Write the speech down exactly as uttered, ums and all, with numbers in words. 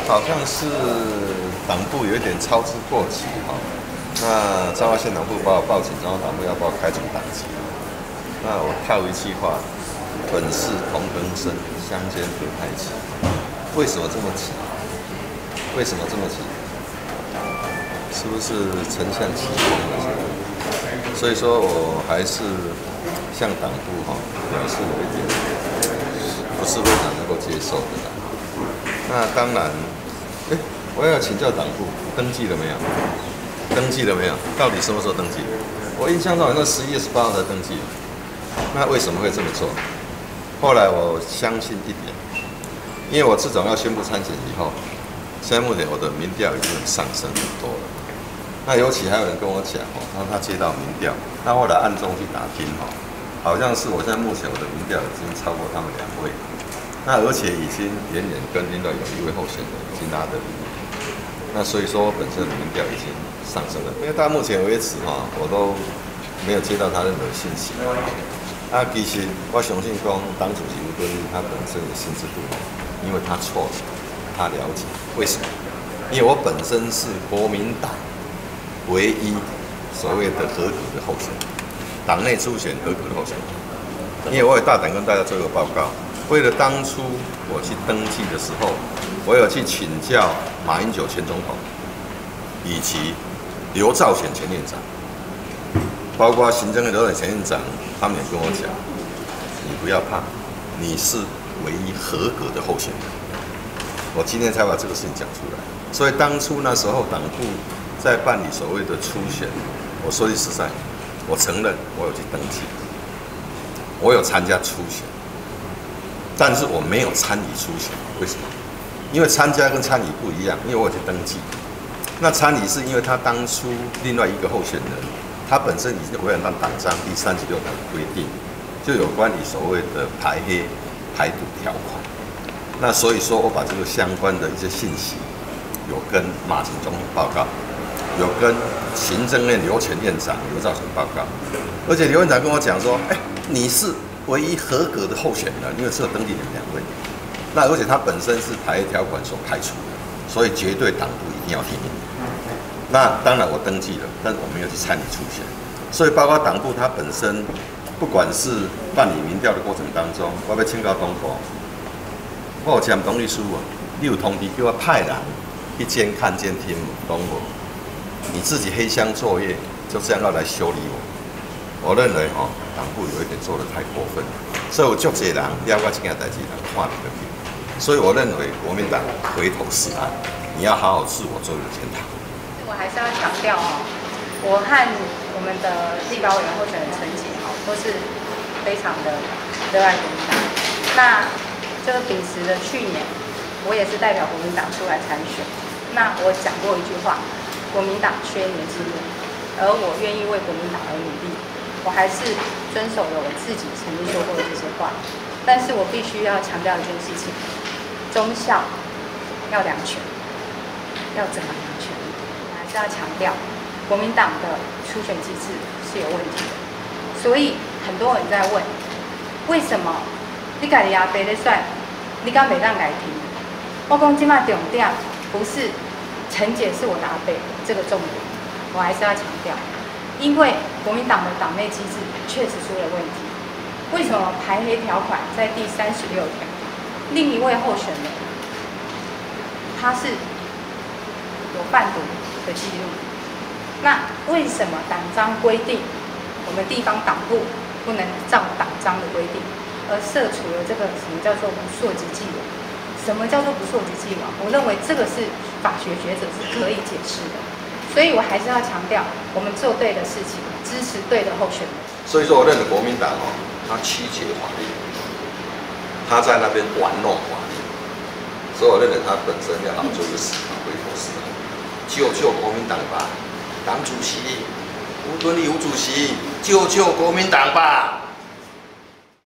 好像是党部有一点操之过急哈。那彰化县党部把我报警，彰化党部要把我开除党籍。那我套一句话：本是同根生，相煎何太急？为什么这么急？为什么这么急？是不是丞相起风了？所以说我还是向党部哈表示有一点不是非常能够接受的啦。那当然，哎，我要请教党部登记了没有？登记了没有？到底什么时候登记？我印象中好像十一月十八号才登记。那为什么会这么做？后来我相信一点，因为我自从要宣布参选以后，现在目前我的民调已经上升很多了。那尤其还有人跟我讲哦，他说他接到民调，他后来暗中去打听哦，好像是我现在目前我的民调已经超过他们两位，那而且已经远远跟另外有一位候选人已经拉得比。那所以说我本身的民调已经上升了，因为到目前为止哈，我都没有接到他任何信息。啊，其实我相信讲党主席吴敦义他本身的心知肚明，因为他错了，他了解为什么？因为我本身是国民党唯一所谓的合格的候选人，党内初选合格的候选人。因为我也大胆跟大家做一个报告，为了当初我去登记的时候，我有去请教马英九前总统，以及刘兆玄前院长，包括行政院刘兆玄前院长，他们也跟我讲，你不要怕，你是唯一合格的候选人。我今天才把这个事情讲出来。所以当初那时候党部在办理所谓的初选，我说句实在，我承认我有去登记，我有参加初选，但是我没有参与初选。为什么？因为参加跟参与不一样，因为我有去登记。那参与是因为他当初另外一个候选人，他本身已经违反党章第三十六条的规定，就有关于所谓的排黑、排毒条款。那所以说我把这个相关的一些信息，有跟马前总统报告，有跟行政院刘前院长刘兆玄报告，而且刘院长跟我讲说，哎，你是唯一合格的候选人，因为只有登记你们两位。那而且他本身是排黑条款所开除的，所以绝对党部一定要提名。那当然我登记了，但是我没有去参与初选，所以包括党部它本身，不管是办理民调的过程当中，我要请教党部，我有签董律师啊，你有通知叫我派人去监看监听懂我，你自己黑箱作业就这样要来修理我，我认为哦，党部有一点做得太过分，所以我就这人了解这件代志人看不起，所以我认为国民党回头是岸，你要好好自我做一个检讨。 我还是要强调哦，我和我们的立法委员候选人陈姐哦，都是非常的热爱国民党。那这个秉持着去年我也是代表国民党出来参选，那我讲过一句话，国民党缺年轻人，而我愿意为国民党而努力。我还是遵守了我自己曾经说过的这些话，但是我必须要强调一件事情：忠孝要两全，要怎么两全？我还是要强调，国民党的初选机制是有问题的。所以很多人在问，为什么你家己阿伯在选，你敢袂当来听？我讲今麦重点不是陈姐是我的阿伯这个重点，我还是要强调。因为国民党的党内机制确实出了问题。为什么排黑条款在第三十六条？另一位候选人，他是有贩毒的记录。那为什么党章规定我们地方党部不能照党章的规定，而设除了这个什么叫做不溯及既往？什么叫做不溯及既往？我认为这个是法学学者是可以解释的。所以我还是要强调，我们做对的事情，支持对的候选人。 所以说，我认为国民党哦，他曲解法律，他在那边玩弄法律，所以我认为他本身要好好做一个思考，回头思考，救救国民党吧！党主席吴敦义吴主席，救救国民党吧！